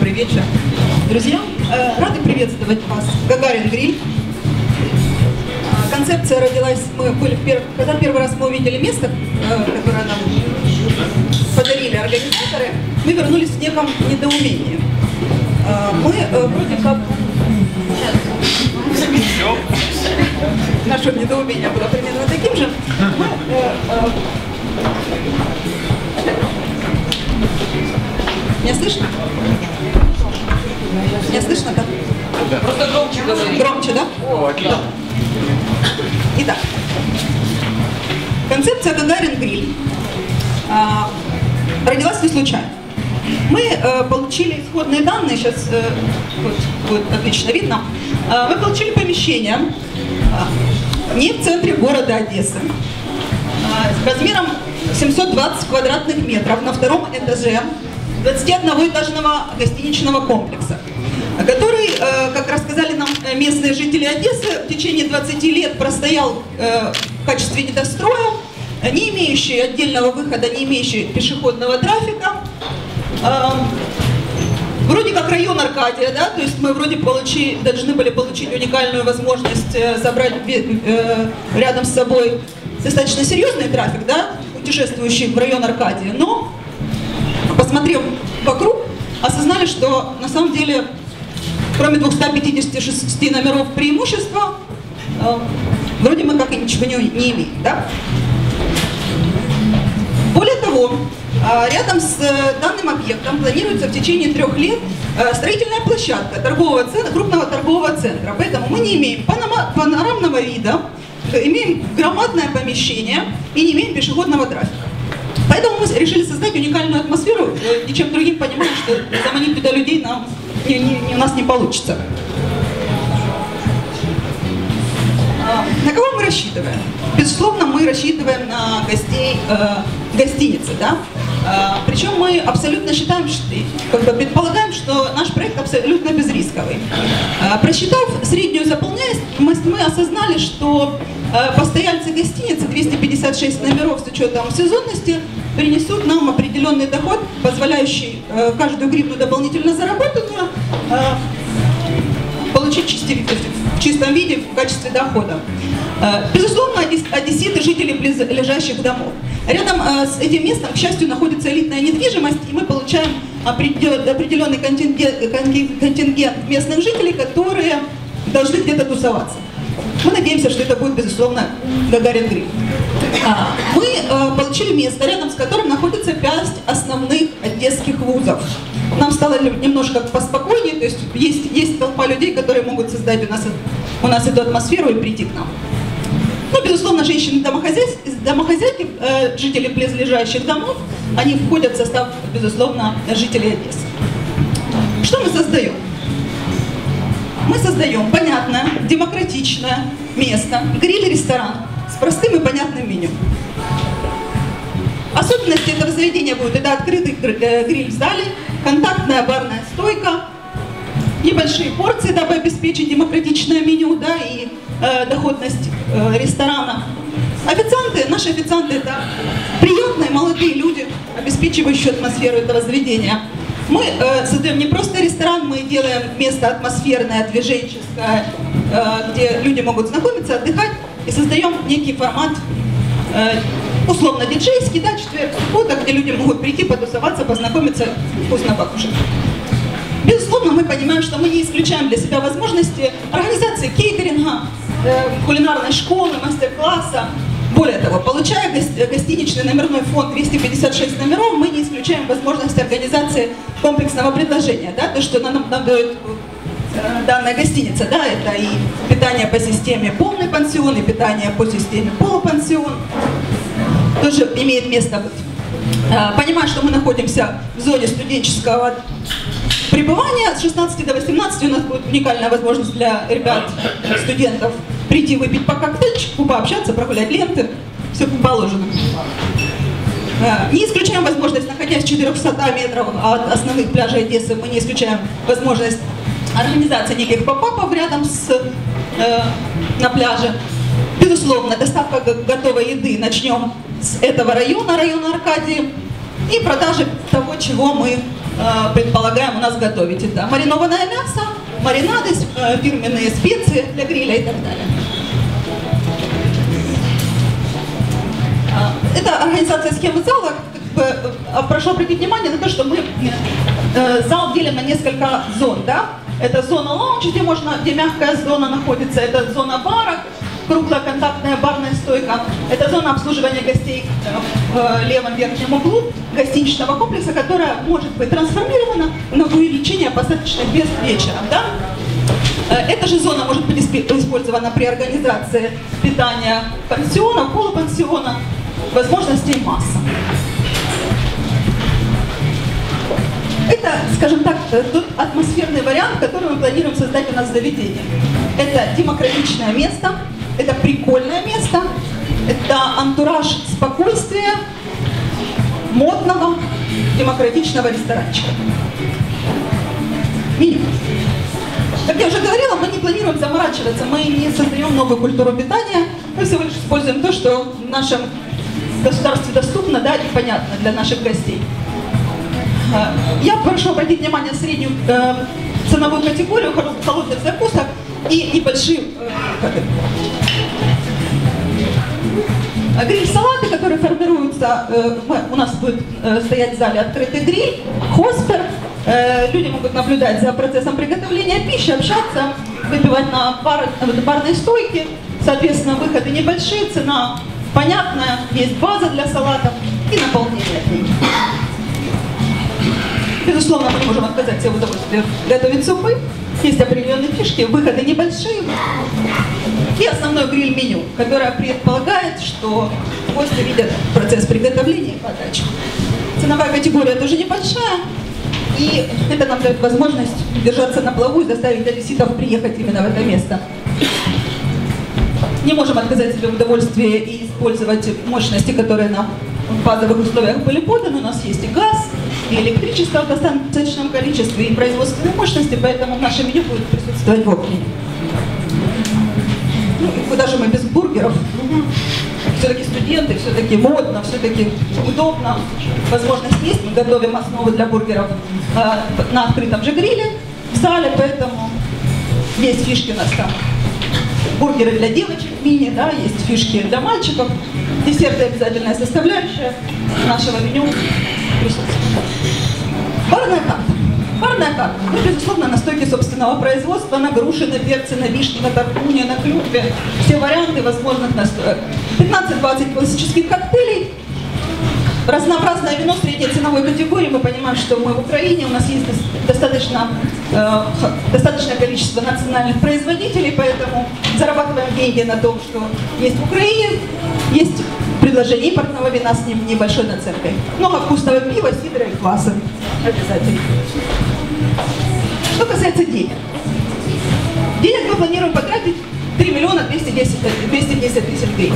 Добрый вечер, друзья. Рады приветствовать вас в Гагарин Гриль. Концепция родилась, когда первый раз мы увидели место, которое нам подарили организаторы, мы вернулись в неком недоумении. Мы вроде как... Наше недоумение было примерно таким же. Меня слышно? Меня слышно, да? Да. Просто громче говори. Громче, да? О, отлично. Итак, концепция Гагарин Гриль родилась не случайно. Мы получили исходные данные, сейчас вот, будет отлично видно. Мы получили помещение не в центре города Одессы, с размером 720 квадратных метров на втором этаже 21-этажного гостиничного комплекса, который, как рассказали нам местные жители Одессы, в течение 20 лет простоял в качестве недостроя, не имеющий отдельного выхода, не имеющий пешеходного трафика. Вроде как район Аркадия, да, то есть мы вроде должны были получить уникальную возможность собрать рядом с собой достаточно серьезный трафик, да, путешествующий в район Аркадия, но, посмотрев вокруг, осознали, что на самом деле, кроме 256 номеров преимущества, вроде мы как и ничего не имеем, да. Более того, рядом с данным объектом планируется в течение 3 лет строительная площадка крупного торгового центра. Поэтому мы не имеем панорамного вида, имеем громадное помещение и не имеем пешеходного трафика. Поэтому мы решили создать уникальную атмосферу, ничем другим понимаем, что заманить туда людей у нас не получится. На кого мы рассчитываем? Безусловно, мы рассчитываем на гостей гостиницы, да? Причем мы абсолютно считаем, предполагаем, что наш проект абсолютно безрисковый. Просчитав среднюю заполняемость, мы осознали, что постояльцы гостиницы 256 номеров с учетом сезонности принесут нам определенный доход, позволяющий каждую гривну дополнительно заработанную получить в чистом виде в качестве дохода. Безусловно, одесситы, жители близлежащих домов. Рядом с этим местом, к счастью, находится элитная недвижимость, и мы получаем определенный контингент местных жителей, которые должны где-то тусоваться. Мы надеемся, что это будет, безусловно, Гагарин Гриль. Мы получили место, рядом с которым находится 5 основных одесских вузов. Нам стало немножко поспокойнее, то есть есть толпа людей, которые могут создать у нас эту атмосферу и прийти к нам. Ну, безусловно, женщины-домохозяйки, жители близлежащих домов, они входят в состав, безусловно, жителей Одессы. Что мы создаем? Мы создаем понятное, демократичное место, гриль-ресторан с простым и понятным меню. Особенностью этого заведения будет это открытый гриль в зале, контактная барная стойка, небольшие порции, дабы обеспечить демократичное меню, да, и доходность ресторана. Наши официанты — это приятные молодые люди, обеспечивающие атмосферу этого заведения. Мы создаем не просто ресторан, мы делаем место атмосферное, движенческое, где люди могут знакомиться, отдыхать, и создаем некий формат, условно диджейский, да, четверг, суббота, где люди могут прийти, потусоваться, познакомиться, вкусно покушать. Безусловно, мы понимаем, что мы не исключаем для себя возможности организации кейтеринга, кулинарной школы, мастер-класса. Более того, получая гостиничный номерной фонд 256 номеров, мы не исключаем возможность организации комплексного предложения. Да, то, что нам дает данная гостиница, да, это и питание по системе полный пансион, и питание по системе полупансион. Тоже имеет место быть. Понимая, что мы находимся в зоне студенческого пребывания, с 16 до 18 у нас будет уникальная возможность для ребят, студентов, прийти выпить по коктейльчику, пообщаться, прогулять ленты, все как положено. Не исключаем возможность, находясь в 400 метров от основных пляжей Одессы, мы не исключаем возможность организации неких поп-апов рядом на пляже. Безусловно, доставка готовой еды начнем с этого района Аркадии, и продажи того, чего мы предполагаем, у нас готовить. Это маринованное мясо, маринады, фирменные специи для гриля и так далее. Это организация схемы зала. Прошу обратить внимание на то, что мы зал делим на несколько зон. Да? Это зона лаунж, где мягкая зона находится, это зона бара, круглая контактная барная стойка. Это зона обслуживания гостей в левом верхнем углу гостиничного комплекса, которая может быть трансформирована на увеличение посадочных мест вечером. Да? Эта же зона может быть использована при организации питания пансиона, полупансиона, возможностей масса. Это, скажем так, тот атмосферный вариант, который мы планируем создать у нас в заведении. Это демократичное место, это прикольное место, это антураж спокойствия, модного, демократичного ресторанчика. Меню. Как я уже говорила, мы не планируем заморачиваться, мы не создаем новую культуру питания, мы всего лишь используем то, что в нашем государстве доступно, да, и понятно для наших гостей. Я прошу обратить внимание на среднюю ценовую категорию холодных закусок и небольшие гриль-салаты, которые формируются, у нас будет стоять в зале открытый гриль, хоспер, люди могут наблюдать за процессом приготовления пищи, общаться, выпивать на барной стойке, соответственно, выходы небольшие, цена понятная, есть база для салатов и наполнение от них. Безусловно, мы не можем отказать себе в удовольствии готовить супы. Есть определенные фишки, выходы небольшие. И основной гриль-меню, которое предполагает, что гости видят процесс приготовления и подачи. Ценовая категория тоже небольшая. И это нам дает возможность держаться на плаву и заставить одесситов приехать именно в это место. Не можем отказать себе в удовольствии и использовать мощности, которые нам в базовых условиях были поданы. У нас есть и газ, и электричество в достаточном количестве, и производственные мощности, поэтому в нашем меню будет присутствовать вокруг. Ну, куда же мы без бургеров? Все-таки студенты, все-таки модно, все-таки удобно. Возможность есть, мы готовим основы для бургеров на открытом же гриле в зале, поэтому есть фишки у нас там. Бургеры для девочек, мини, да, есть фишки для мальчиков. Десерты обязательная составляющая нашего меню присутствует. Барная карта. Барная карта. Ну, безусловно, настойки собственного производства, на груши, на перцы, на вишни, на тархуне, на клюкве. Все варианты возможных настоек. 15-20 классических коктейлей. Разнообразное вино средней ценовой категории. Мы понимаем, что мы в Украине, у нас есть достаточное количество национальных производителей, поэтому зарабатываем деньги на том, что есть в Украине, есть предложение импортного вина с небольшой наценкой. Много вкусного пива, сидра и кваса. Обязательно. Что касается денег. Денег мы планируем потратить 3 миллиона 210 тысяч гривен.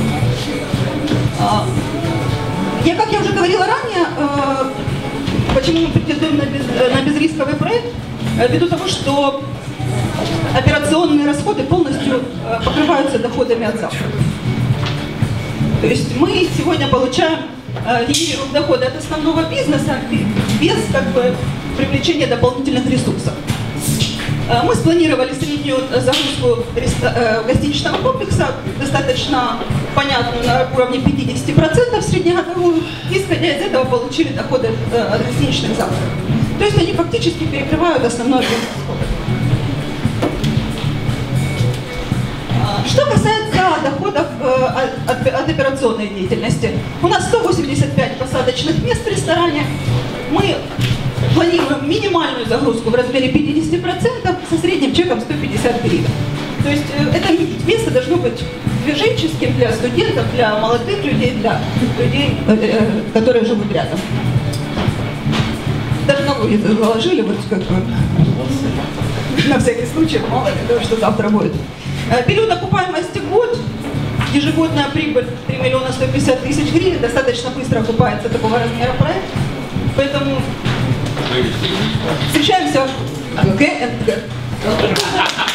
Как я уже говорила ранее, почему мы претендуем на безрисковый проект, ввиду того, что операционные расходы полностью покрываются доходами от завтрака. То есть мы сегодня генерируем доходы от основного бизнеса без привлечения дополнительных ресурсов. Мы спланировали среднюю загрузку гостиничного комплекса, достаточно понятную, на уровне 50% среднегодовую, и исходя из этого получили доходы от гостиничных завтраков. То есть они фактически перекрывают основной объем расходов. Что касается доходов от операционной деятельности, у нас 185 посадочных мест в ресторане. Мы планируем минимальную загрузку в размере 50% со средним чеком 150 гривен. То есть это место должно быть движенческим для студентов, для молодых людей, для людей, которые живут рядом. Даже налоги заложили, на всякий случай, мало ли, что завтра будет. Период окупаемости год, ежегодная прибыль 3 миллиона 150 тысяч гривен, достаточно быстро окупается такого размера проект. Поэтому встречаемся в ГНГ.